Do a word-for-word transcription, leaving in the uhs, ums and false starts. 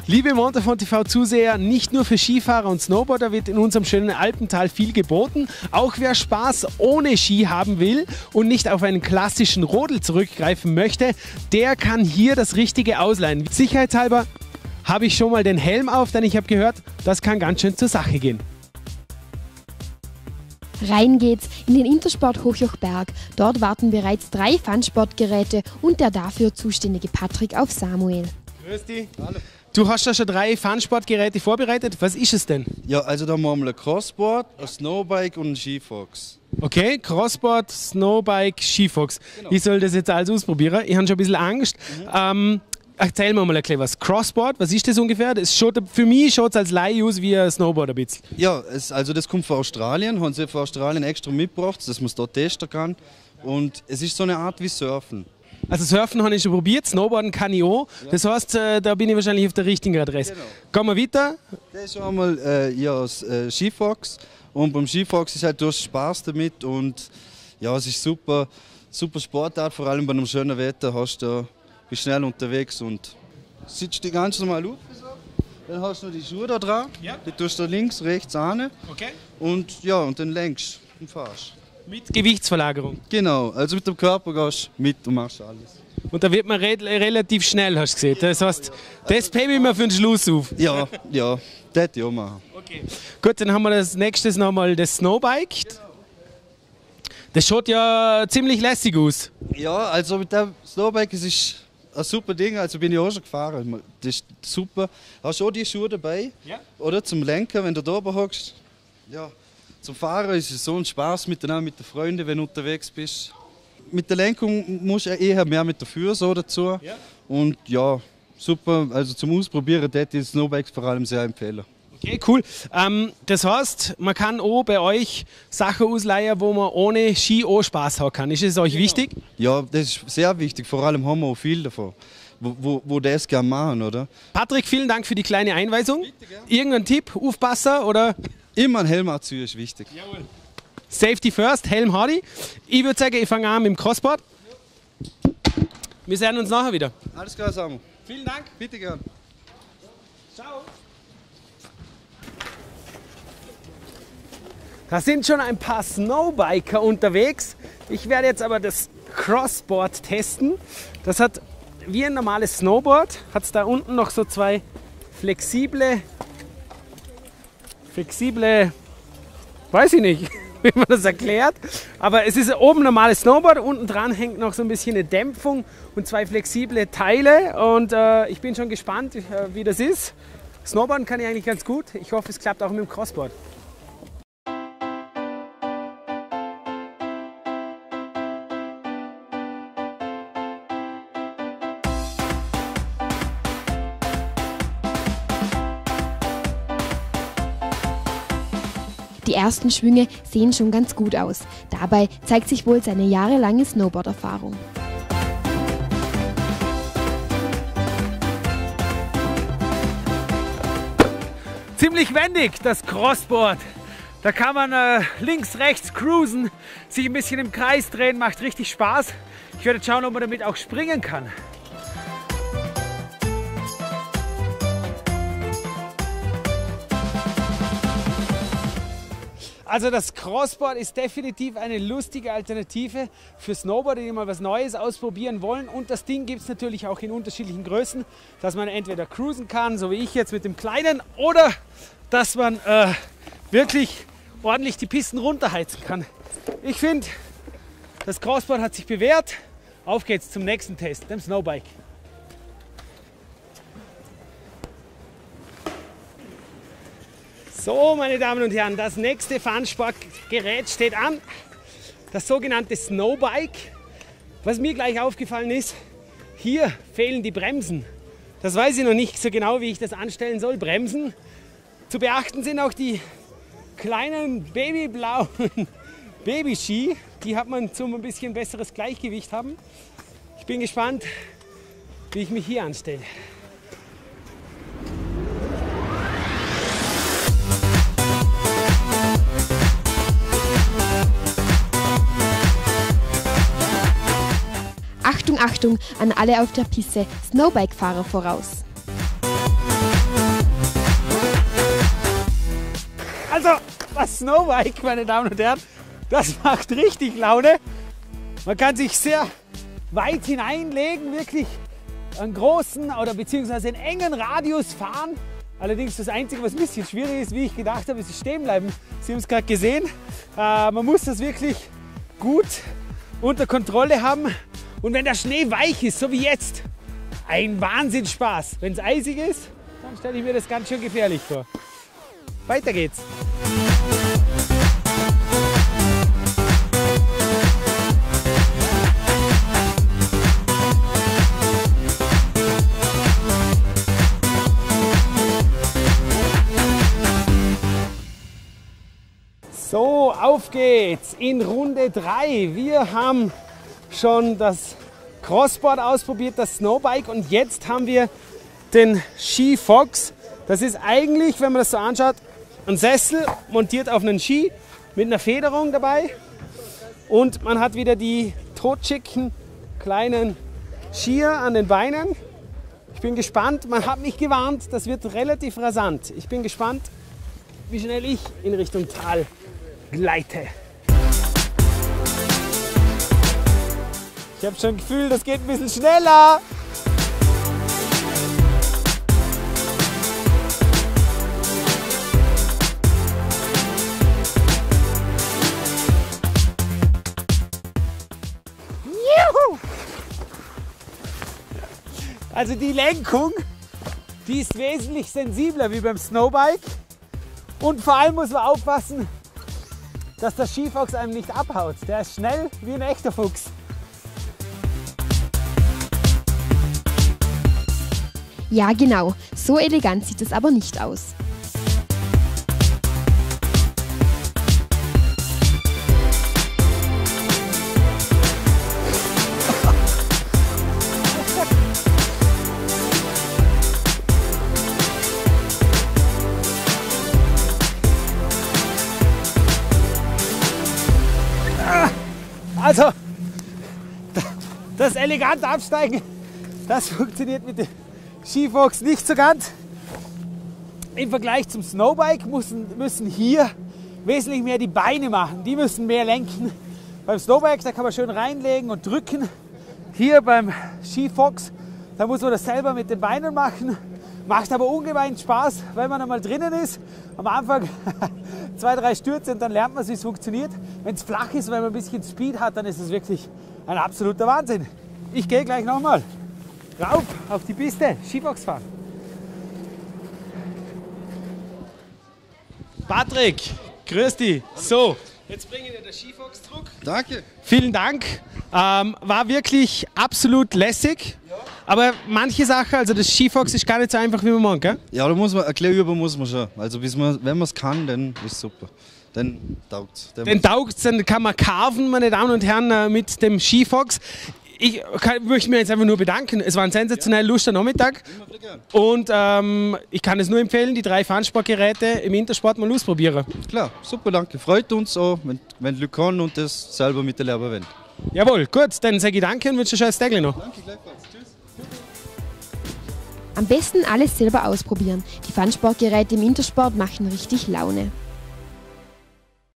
Liebe Montafon T V-Zuseher, nicht nur für Skifahrer und Snowboarder wird in unserem schönen Alpental viel geboten. Auch wer Spaß ohne Ski haben will und nicht auf einen klassischen Rodel zurückgreifen möchte, der kann hier das Richtige ausleihen. Sicherheitshalber habe ich schon mal den Helm auf, denn ich habe gehört, das kann ganz schön zur Sache gehen. Rein geht's in den Intersport Hochjochberg. Dort warten bereits drei Fun-Sportgeräte und der dafür zuständige Patrick auf Samuel. Grüß dich. Hallo. Du hast da schon drei Fun-Sportgeräte vorbereitet. Was ist es denn? Ja, also da haben wir einmal ein Crossboard, ein Snowbike und ein Skifox. Okay, Crossboard, Snowbike, Skifox. Genau. Ich soll das jetzt alles ausprobieren. Ich habe schon ein bisschen Angst. Mhm. Ähm, erzähl mir mal ein bisschen was. Crossboard, was ist das ungefähr? Das schaut, für mich schaut es als Laie aus wie ein Snowboard ein bisschen. Ja, es, also das kommt von Australien. Haben sie von Australien extra mitgebracht, dass man es dort testen kann. Und es ist so eine Art wie Surfen. Also Surfen habe ich schon probiert, Snowboarden kann ich auch. Ja. Das heißt, äh, da bin ich wahrscheinlich auf der richtigen Adresse. Genau. Gehen wir weiter. Das ist einmal äh, ja, das äh, Skifox. Und beim Skifox ist halt, du hast Spaß damit. Und ja, es ist super, super Sportart, vor allem bei einem schönen Wetter. Hast du, bist schnell unterwegs und sitzt dich ganz normal auf. Dann hast du noch die Schuhe da dran. Ja. Die tust du links, rechts an. Okay. Und ja, und dann lenkst und fahrst. Mit Gewichtsverlagerung? Genau, also mit dem Körper gehst du mit und machst alles. Und da wird man re relativ schnell, hast du gesehen. Das heißt, das heben wir für den Schluss auf. Ja, ja, das hätte ich auch machen. Okay. Gut, dann haben wir als nächstes nochmal das Snowbike. Das schaut ja ziemlich lässig aus. Ja, also mit dem Snowbike, es ist ein super Ding, also bin ich auch schon gefahren. Das ist super. Hast du auch die Schuhe dabei? Ja. Oder zum Lenken, wenn du da oben hockst? Ja. Zum Fahren ist es so ein Spaß miteinander mit den Freunden, wenn du unterwegs bist. Mit der Lenkung musst du eher mehr mit der Füße so dazu. Ja. Und ja, super. Also zum Ausprobieren hätte ich das Snowbike vor allem sehr empfehlen. Okay, cool. Ähm, das heißt, man kann auch bei euch Sachen ausleihen, wo man ohne Ski auch Spaß haben kann. Ist das euch genau. wichtig? Ja, das ist sehr wichtig. Vor allem haben wir auch viel davon, wo, wo, wo das gerne machen, oder? Patrick, vielen Dank für die kleine Einweisung. Bitte, irgendein Tipp, Aufpasser oder? Immer ein Helm anziehen ist wichtig. Jawohl. Safety first, Helm hardy. Ich würde sagen, ich fange an mit dem Crossboard. Wir sehen uns nachher wieder. Alles klar, Samu. Vielen Dank. Bitte gern. Ciao. Da sind schon ein paar Snowbiker unterwegs. Ich werde jetzt aber das Crossboard testen. Das hat wie ein normales Snowboard. Hat es da unten noch so zwei flexible Flexible, weiß ich nicht, wie man das erklärt, aber es ist oben ein normales Snowboard, unten dran hängt noch so ein bisschen eine Dämpfung und zwei flexible Teile und äh, ich bin schon gespannt, äh, wie das ist. Snowboarden kann ich eigentlich ganz gut, ich hoffe es klappt auch mit dem Crossboard. Die ersten Schwünge sehen schon ganz gut aus. Dabei zeigt sich wohl seine jahrelange Snowboard-Erfahrung. Ziemlich wendig, das Crossboard. Da kann man äh, links, rechts cruisen, sich ein bisschen im Kreis drehen, macht richtig Spaß. Ich werde schauen, ob man damit auch springen kann. Also das Crossboard ist definitiv eine lustige Alternative für Snowboarder, die mal was Neues ausprobieren wollen. Und das Ding gibt es natürlich auch in unterschiedlichen Größen, dass man entweder cruisen kann, so wie ich jetzt mit dem kleinen, oder dass man äh, wirklich ordentlich die Pisten runterheizen kann. Ich finde, das Crossboard hat sich bewährt. Auf geht's zum nächsten Test, dem Snowbike. So, meine Damen und Herren, das nächste Fun-Sportgerät steht an. Das sogenannte Snowbike. Was mir gleich aufgefallen ist, hier fehlen die Bremsen. Das weiß ich noch nicht so genau, wie ich das anstellen soll. Bremsen. Zu beachten sind auch die kleinen babyblauen Babyski. Die hat man zum ein bisschen besseres Gleichgewicht haben. Ich bin gespannt, wie ich mich hier anstelle. Achtung, Achtung an alle auf der Piste, Snowbike-Fahrer voraus! Also, das Snowbike, meine Damen und Herren, das macht richtig Laune. Man kann sich sehr weit hineinlegen, wirklich einen großen oder beziehungsweise einen engen Radius fahren. Allerdings das Einzige, was ein bisschen schwierig ist, wie ich gedacht habe, ist das Stehenbleiben. Sie haben es gerade gesehen. Äh, man muss das wirklich gut unter Kontrolle haben. Und wenn der Schnee weich ist, so wie jetzt, ein Wahnsinnsspaß. Wenn es eisig ist, dann stelle ich mir das ganz schön gefährlich vor. Weiter geht's. So, auf geht's in Runde drei. Wir haben schon das Crossboard ausprobiert, das Snowbike, und jetzt haben wir den Ski-Fox. Das ist eigentlich, wenn man das so anschaut, ein Sessel montiert auf einen Ski mit einer Federung dabei. Und man hat wieder die totschicken kleinen Skier an den Beinen. Ich bin gespannt, man hat mich gewarnt, das wird relativ rasant. Ich bin gespannt, wie schnell ich in Richtung Tal gleite. Ich habe schon ein Gefühl, das geht ein bisschen schneller. Juhu! Also die Lenkung, die ist wesentlich sensibler wie beim Snowbike. Und vor allem muss man aufpassen, dass der Skifox einem nicht abhaut. Der ist schnell wie ein echter Fuchs. Ja, genau. So elegant sieht es aber nicht aus. Also, das elegante Absteigen, das funktioniert mit dem Skifox nicht so ganz. Im Vergleich zum Snowbike müssen, müssen hier wesentlich mehr die Beine machen. Die müssen mehr lenken. Beim Snowbike, da kann man schön reinlegen und drücken. Hier beim Skifox, da muss man das selber mit den Beinen machen. Macht aber ungemein Spaß, weil man einmal drinnen ist. Am Anfang zwei, drei Stürze und dann lernt man, wie es funktioniert. Wenn es flach ist, wenn man ein bisschen Speed hat, dann ist es wirklich ein absoluter Wahnsinn. Ich gehe gleich nochmal rauf auf die Piste, Skifox fahren. Patrick, grüß dich. So, jetzt bringe ich dir den Skifox zurück. Danke. Vielen Dank. Ähm, war wirklich absolut lässig. Aber manche Sachen, also das Skifox ist gar nicht so einfach, wie man meint, gell? Ja, da muss man, ein bisschen üben muss man schon. Also bis man, wenn man es kann, dann ist es super. Dann taugt es. Dann taugt es, dann kann man carven, meine Damen und Herren, mit dem Skifox. Ich kann, möchte mich jetzt einfach nur bedanken. Es war ein sensationell lustiger Nachmittag. Und ähm, ich kann es nur empfehlen, die drei Fun-Sport-Geräte im Intersport mal ausprobieren. Klar, super, danke. Freut uns auch, wenn, wenn Leute kommen und das selber miterleben wollen. Jawohl, gut, dann sage ich danke und wünsche ein schönes Tag noch. Danke, gleichfalls. Tschüss. Am besten alles selber ausprobieren. Die Fun-Sport-Geräte im Intersport machen richtig Laune.